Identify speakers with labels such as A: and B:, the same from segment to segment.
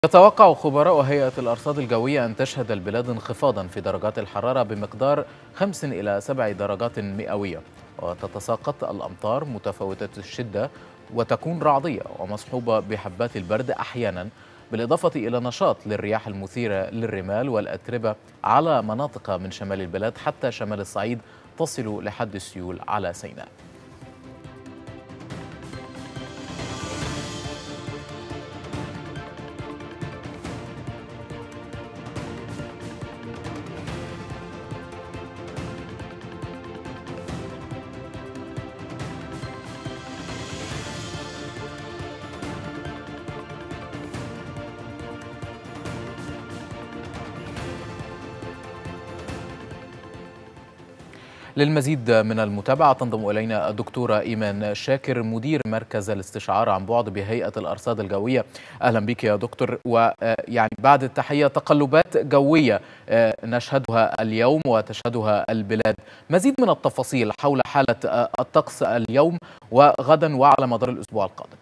A: يتوقع خبراء هيئة الأرصاد الجوية أن تشهد البلاد انخفاضا في درجات الحرارة بمقدار 5 إلى 7 درجات مئوية، وتتساقط الأمطار متفاوتة الشدة وتكون رعدية ومصحوبة بحبات البرد أحيانا، بالإضافة إلى نشاط للرياح المثيرة للرمال والأتربة على مناطق من شمال البلاد حتى شمال الصعيد تصل لحد السيول على سيناء. للمزيد من المتابعة تنضم إلينا الدكتورة إيمان شاكر مدير مركز الاستشعار عن بعد بهيئة الأرصاد الجوية. أهلا بك يا دكتور. ويعني بعد التحية، تقلبات جوية نشهدها اليوم وتشهدها البلاد، مزيد من التفاصيل حول حالة الطقس اليوم وغدا وعلى مدار الأسبوع القادم.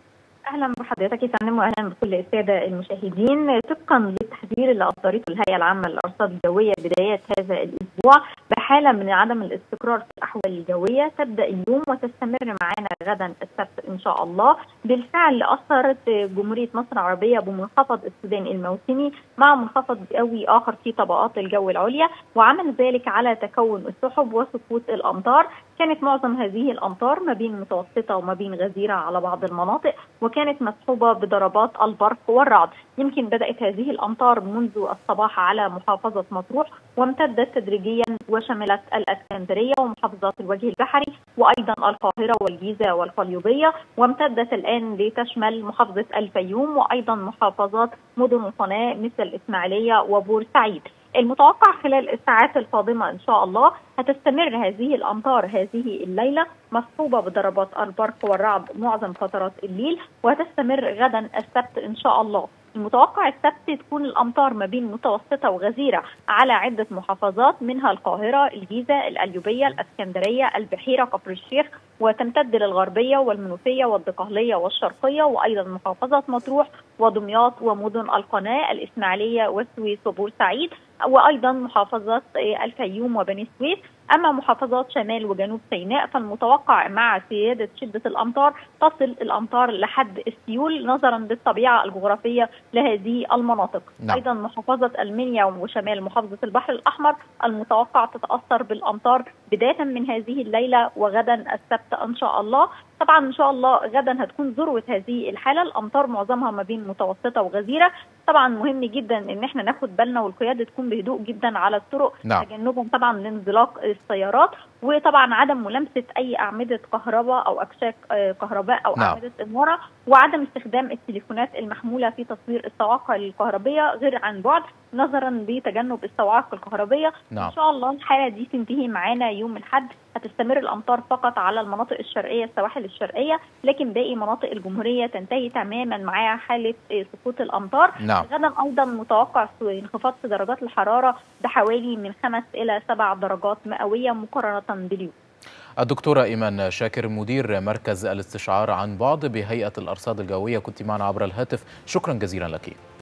B: اهلا بحضرتك يا فندم، واهلا بكل الساده المشاهدين. طبقا للتحذير اللي اصدرته الهيئه العامه للارصاد الجويه بدايه هذا الاسبوع بحاله من عدم الاستقرار في الاحوال الجويه، تبدا اليوم وتستمر معنا غدا السبت ان شاء الله. بالفعل اثرت جمهوريه مصر العربيه بمنخفض السودان الموسمي مع منخفض جوي اخر في طبقات الجو العليا، وعمل ذلك على تكون السحب وسقوط الامطار. كانت معظم هذه الامطار ما بين متوسطه وما بين غزيره على بعض المناطق، وكانت مصحوبه بضربات البرق والرعد. يمكن بدات هذه الامطار منذ الصباح على محافظه مطروح، وامتدت تدريجيا وشملت الاسكندريه ومحافظات الوجه البحري وايضا القاهره والجيزه والقليوبيه، وامتدت الان لتشمل محافظه الفيوم وايضا محافظات مدن القناه مثل الاسماعيليه وبورسعيد. المتوقع خلال الساعات القادمة إن شاء الله هتستمر هذه الأمطار هذه الليلة مصحوبة بضربات البرق والرعد معظم فترات الليل، وهتستمر غدا السبت إن شاء الله. المتوقع السبت تكون الأمطار ما بين متوسطة وغزيرة على عدة محافظات، منها القاهرة، الجيزة، القليوبية، الإسكندرية، البحيرة، كفر الشيخ، وتمتد للغربية والمنوفية والدقهلية والشرقية، وأيضا محافظة مطروح ودمياط ومدن القناة، الإسماعيلية والسويس وبورسعيد، وأيضا محافظة الفيوم وبني سويف. أما محافظات شمال وجنوب سيناء فالمتوقع مع زيادة شدة الأمطار تصل الأمطار لحد السيول نظرا للطبيعة الجغرافية لهذه المناطق.
A: نعم.
B: أيضا محافظة المنيا وشمال محافظة البحر الأحمر المتوقع تتأثر بالأمطار بداية من هذه الليلة وغدا السبت إن شاء الله. طبعا إن شاء الله غدا هتكون ذروة هذه الحالة، الأمطار معظمها ما بين متوسطة وغزيرة. طبعا مهم جدا ان احنا ناخد بالنا والقياده تكون بهدوء جدا على الطرق،
A: نعم.
B: تجنبا طبعا لانزلاق السيارات، وطبعا عدم ملامسه اي اعمده كهرباء او اكشاك كهرباء او
A: نعم.
B: اعمده اناره، وعدم استخدام التليفونات المحموله في تصوير الصواعق الكهربيه غير عن بعد نظرا لتجنب الصواعق الكهربيه.
A: نعم.
B: ان شاء الله الحاله دي تنتهي معانا يوم الاحد. هتستمر الامطار فقط على المناطق الشرقيه السواحل الشرقيه، لكن باقي مناطق الجمهوريه تنتهي تماما معاها حاله سقوط الامطار.
A: نعم.
B: غدا ايضا متوقع انخفاض في درجات الحراره بحوالي من 5 إلى 7 درجات مئويه مقارنه باليوم.
A: الدكتورة إيمان شاكر مدير مركز الاستشعار عن بعد بهيئة الأرصاد الجوية كنت معنا عبر الهاتف، شكرا جزيلا لك.